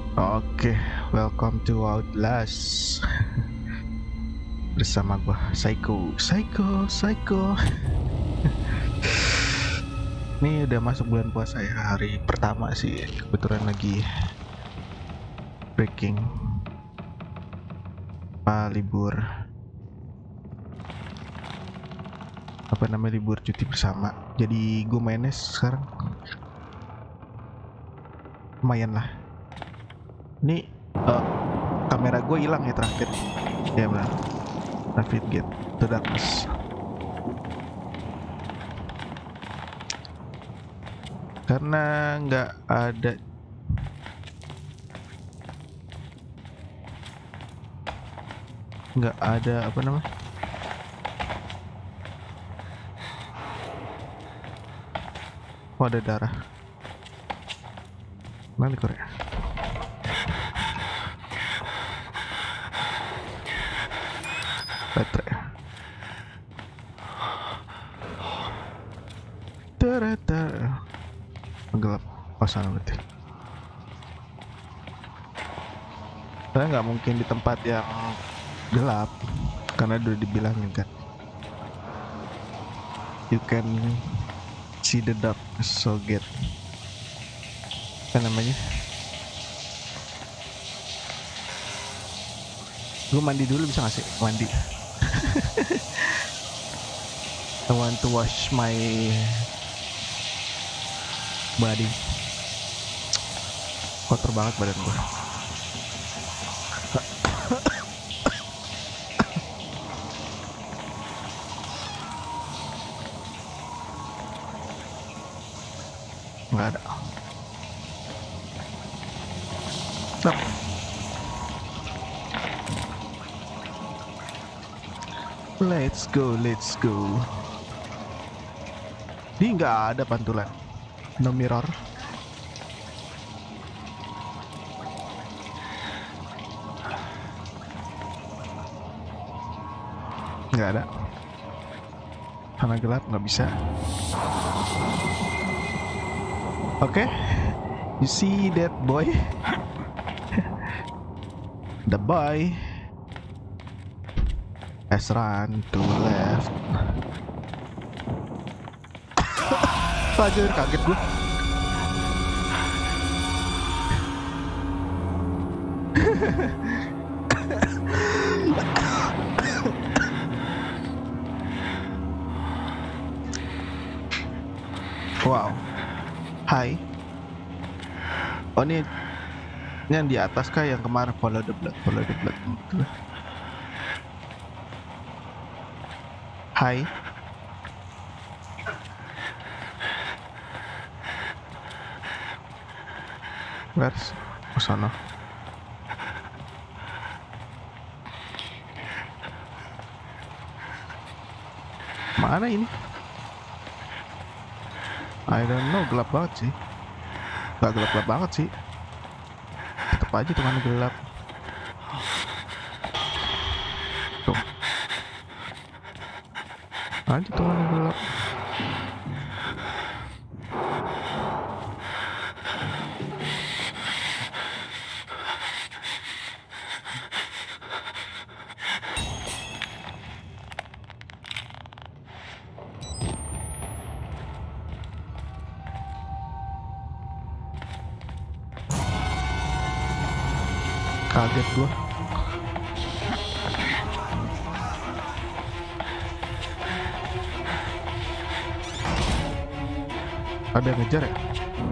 Oke, welcome to Outlast. Bersama gua Psycho. Ini udah masuk bulan puasa ya, hari pertama sih. Kebetulan lagi breaking libur libur cuti bersama. Jadi gue mainnya sekarang lumayan lah. Ini kamera gue hilang ya terakhir. Ya benar. Navigate to darkness. Karena nggak ada apa namanya, ada darah. Mana Korea? Baterai. Gelap. Sana berarti. Saya nggak mungkin di tempat yang gelap karena udah dibilangin kan. You can see the darkness, so get apa namanya? Gue mandi dulu bisa nggak sih? Mandi. I want to wash my body. Kotor banget badan gue. Nggak ada. Stop. Let's go. Ini nggak ada pantulan. No mirror. Nggak ada. Karena gelap nggak bisa. Oke. You see that boy? The boy has run to left. Anjir, kaget gue. Wow. Hai. Oh ini yang di atas kah yang kemarin follow the blood gitu. Hai. Where's sana? Mana ini? I don't know, gelap banget sih. Gak gelap banget sih. Tetep aja teman gelap. Tuh. Aja teman gelap. Kaget gua. Ada yang ngejar ya?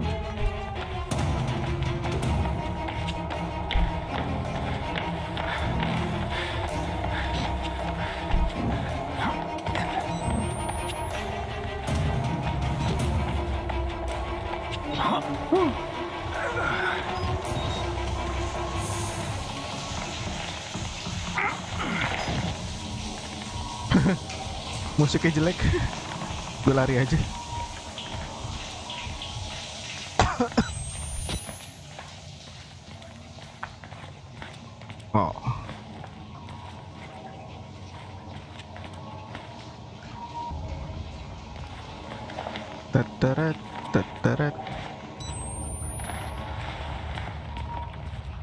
Musiknya jelek. Gue lari aja. Oh. Teteret.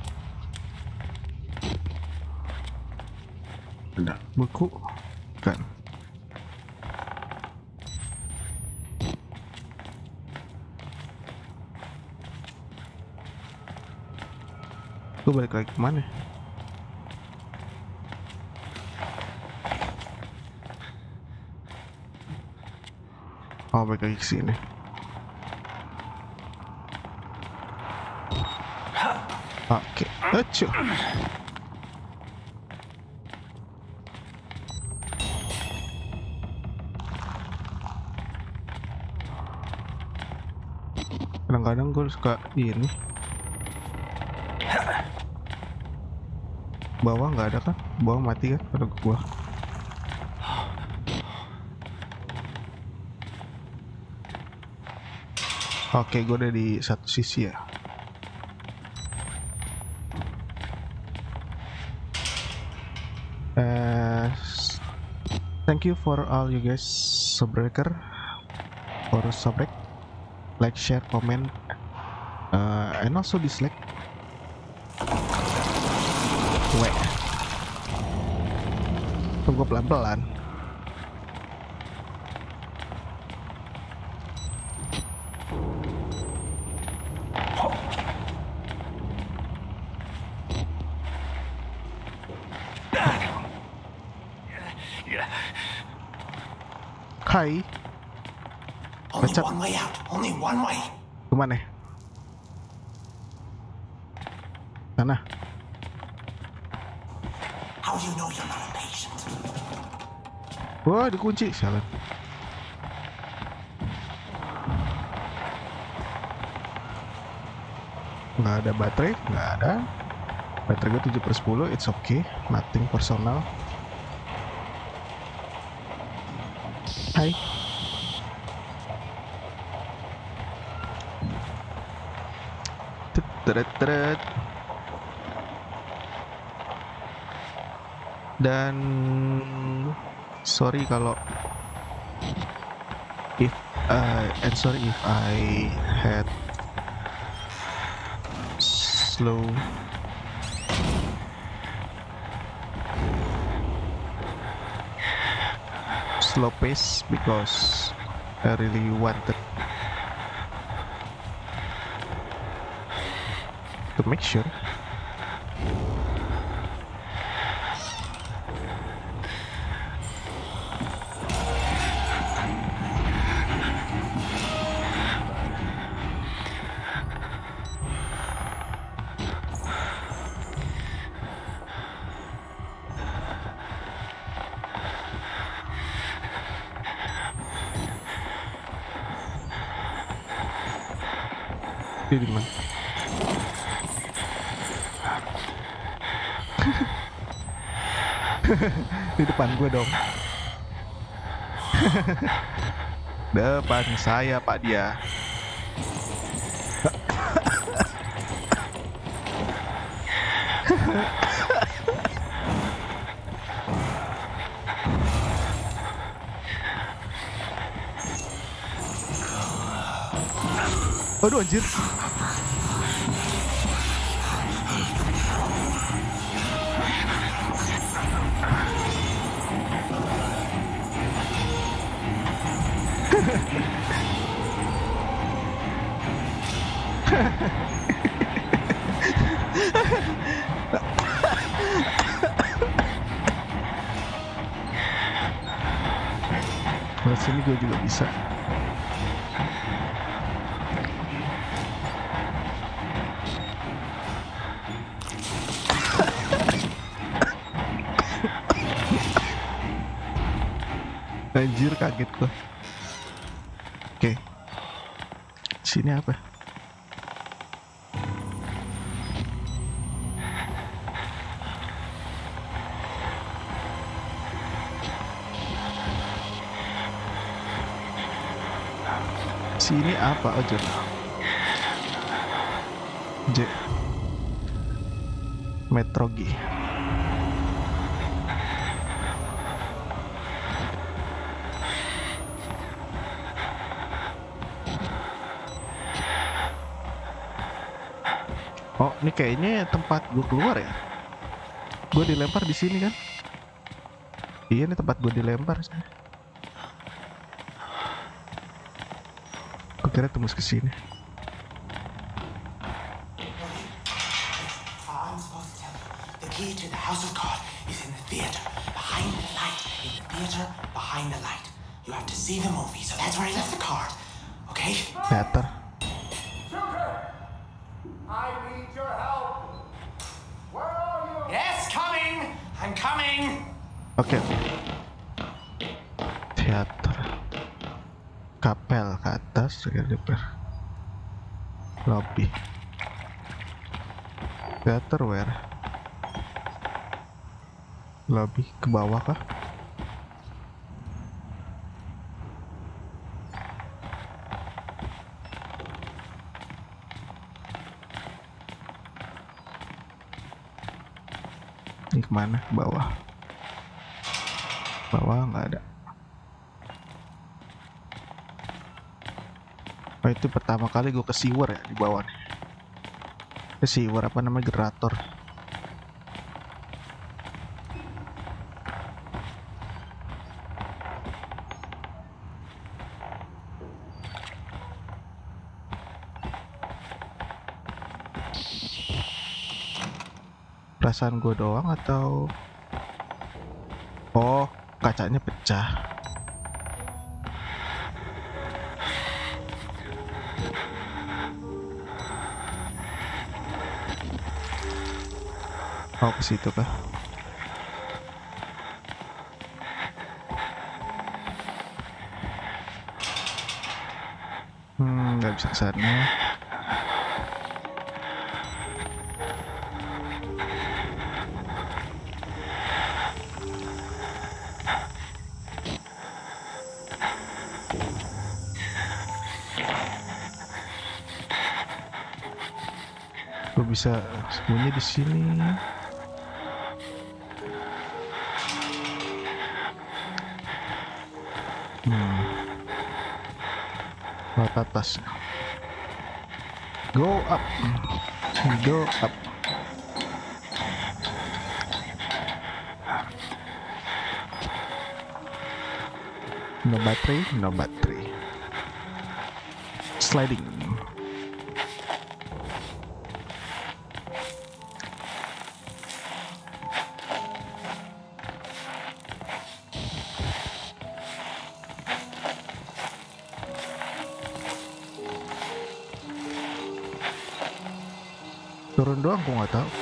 Ada buku kan? Gue balik lagi kemana? Oh, balik lagi ke sini. Oke, acuh. Kadang-kadang gue suka ini. Bawah nggak ada kan? Bawah mati kan kalau gua. Oke, gue udah di satu sisi ya. Thank you for all you guys subbreaker or subrek, like, share, comment, and also dislike. Tunggu pelan-pelan. Hai. Only one way out. Only one way. Kemana? Sana. How do you know you're not a patient? Wah, dikunci. Salah. Nggak ada baterai, nggak ada. Baterai gue 7/10, it's okay, nothing personal. Hai. Tret. Dan sorry kalau sorry if I had slow pace because I really wanted to make sure. Dia di mana? Di depan gue dong. Depan saya, Pak dia. Aduh anjir. Kalau sini gue juga bisa. Anjir, kaget gua. Oke. Sini apa? Sini apa aja? J. Metrogi. Oh, ini kayaknya tempat gue keluar ya. Gue dilempar di sini kan? Iya nih tempat gue dilempar sih. Gue kira tembus ke sini. I'm supposed to tell you. The key to the house of God is in the theater, behind the light. In the theater, behind the light. You have to see the movie, so that's where I left the card. Okay? Teater. I need your help. Where are you? Yes, coming! I'm coming! Oke. Teater. Kapel ke atas, depan. Lobby. Teater where? Lobby ke bawah kah? Ini kemana? Bawah. Bawah nggak ada. Oh, itu pertama kali gue ke sewer ya di bawah nih. Ke sewer apa namanya, generator. Perasaan gue doang atau oh kacanya pecah. Oh ke situ kah? Nggak bisa ke sana. Gue bisa sembunyi di sini. Lewat atas. Go up. Go up. No battery, no battery. Sliding. Turun doang, gue nggak tahu.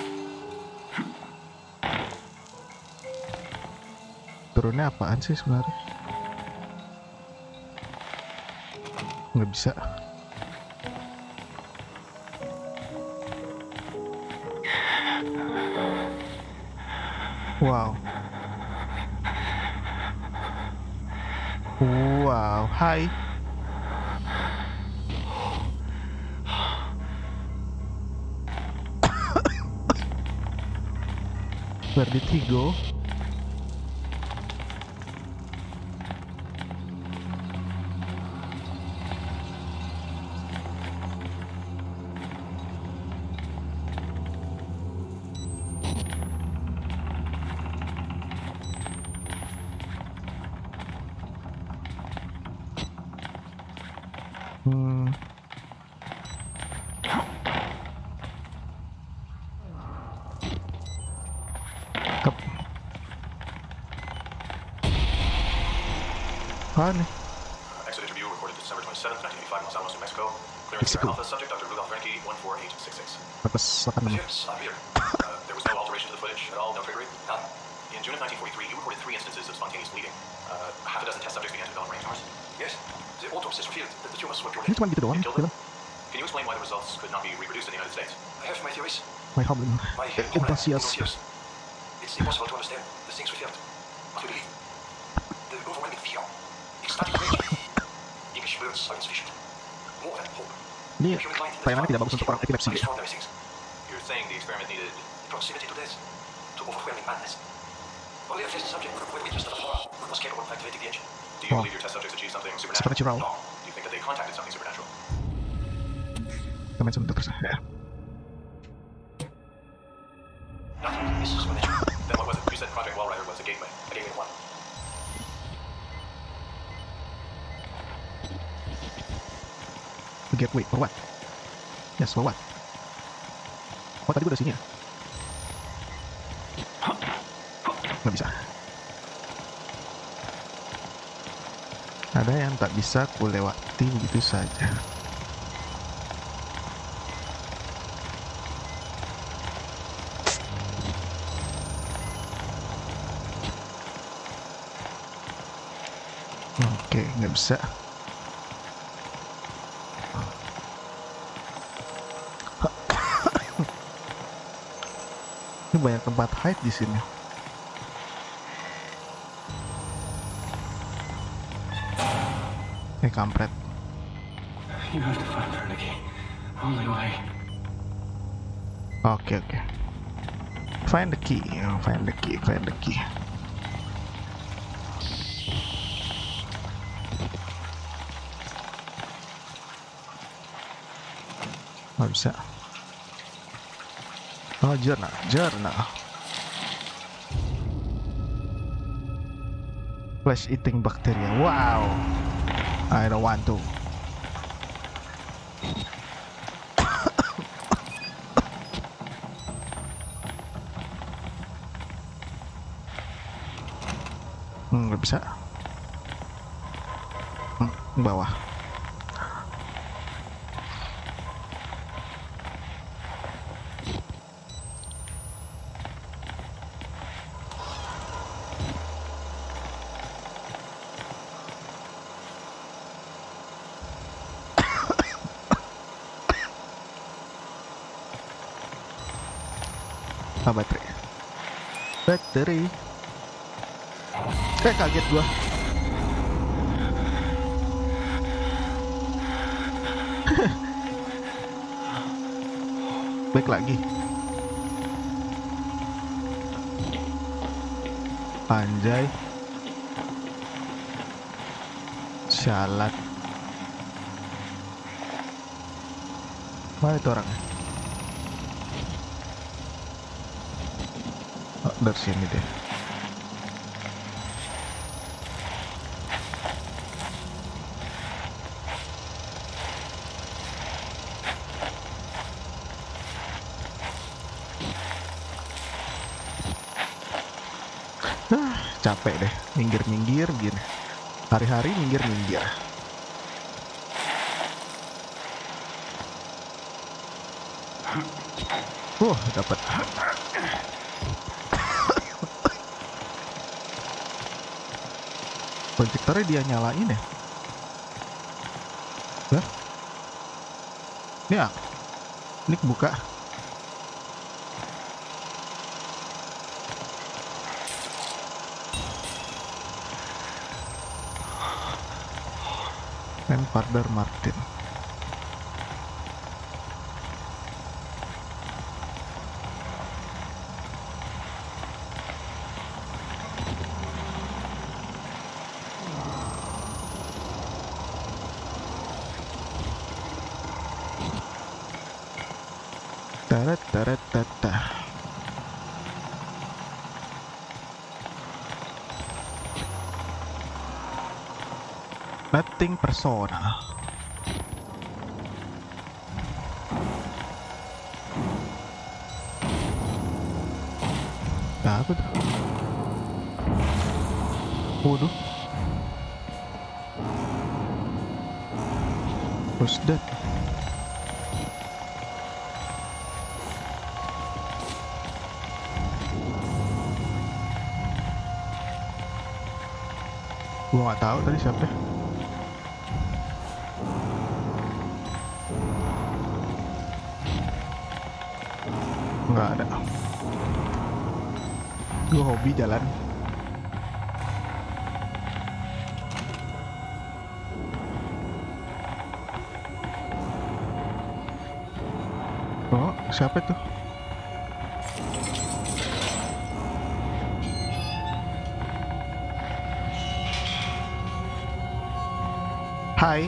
Turunnya apaan sih sebenarnya? Nggak bisa. Wow. Wow, hai. Where did he go? Nih. Exit interview recorded December 27th, 1985, Los Alamos, New Mexico. Clearance Mexico. Alpha subject Dr. Rudolph Reinke, 14866. Atas akan Yes, I'm here. There was no alteration to the footage at all, no triggering? None. In June of 1943, you reported 3 instances of spontaneous bleeding. Half a dozen test subjects began to develop brain tumors. Yes. The autopsies revealed that the tumors were purely ini cuma gitu doang killed them. film. Can you explain why the results could not be reproduced in the United States? I have my theories. My problem. My Enthusiast. It's impossible to understand the things revealed. What we believe. The overwhelming fear. Ecstatic rage. English words are insufficient. More than hope. Ini tayangannya tidak bagus untuk orang epilepsi ya. You're saying the experiment needed proximity to death, to overwhelming madness. Only a test subject could witness the horror who was capable of activating the engine. Do you believe your test subjects achieved something supernatural? Supernatural. No. Do you think that they contacted something supernatural? Kami sebentar terus ya. Nothing is supernatural. Then what was it? You said Project Wallrider was a gateway. A gateway to what? To get weight, for what? Yes, for what? Oh, tadi gue udah sini ya? Nggak bisa. Ada yang tak bisa ku lewati begitu saja. Oke, nggak bisa. Ini banyak tempat hide di sini. Kampret. You have to find her, Nikki. Only way. Oke. Find the key. Find the key. Nggak bisa. Oh, journal. Flesh eating bacteria. Wow. I don't want to. Nggak bisa. Bawah. Baterai. Kaget gua. Baik lagi. Anjay. Sialat. Mana itu orangnya? Oh, dari sini deh. Capek deh, minggir gini. Hari-hari minggir. Dapat. Projectornya dia nyalain ya? Lah? Ini kebuka. Father Martin. Tarat. Nothing personal. Nah, apa tuh? Waduh. What's that? Gua nggak tahu tadi siapa. Nggak ada. Gue hobi jalan. Oh, siapa tuh? Hai.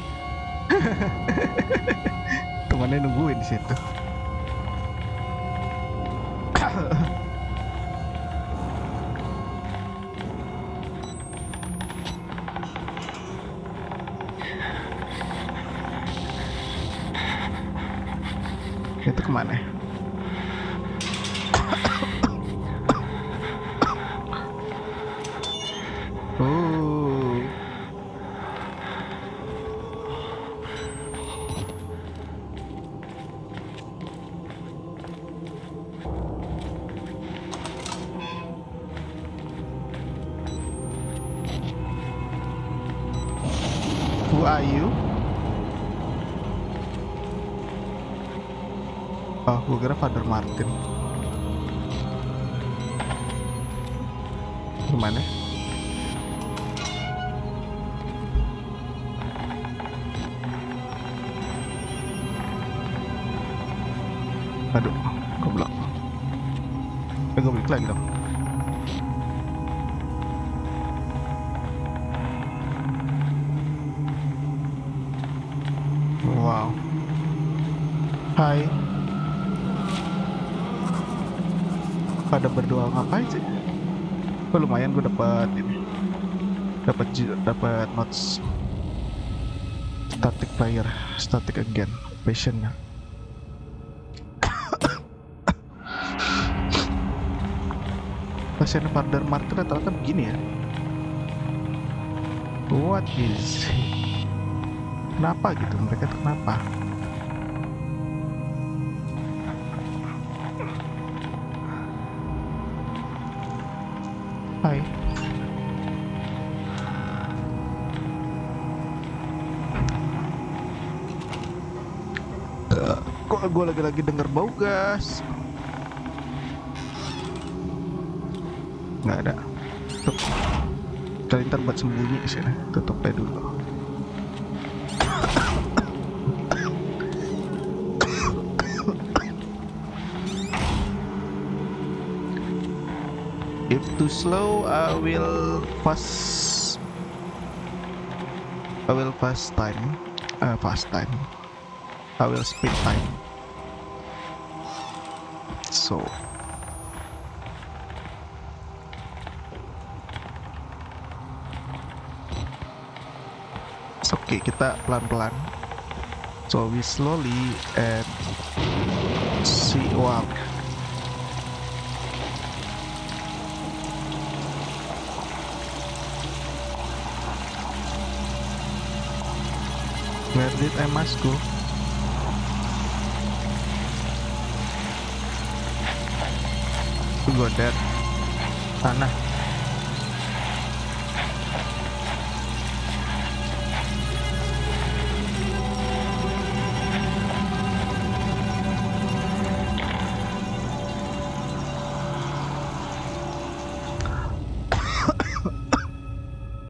Temannya nungguin di situ. Mana? Oh. Who are you? Oh, gue kira Father Martin. Gimana? Aduh, goblok. Gue balik lagi dong. Wow. Hai. Pada berdoa ngapain sih? Oh, lumayan gue dapat ini. Dapat notes. Static player, static again, passionnya. Pasien Father Martin rata-rata begini ya. What is? Kenapa gitu? Mereka tuh kenapa? Hai. Kok gue lagi-lagi denger bau gas? Nggak ada. Tutup. Kali ntar buat sembunyi di sini. Tutup deh dulu. If too slow, I will fast time. Fast time. I will speed time. So. Oke, kita pelan-pelan. So we slowly and see walk. Where did I must go? To go there. Tanah.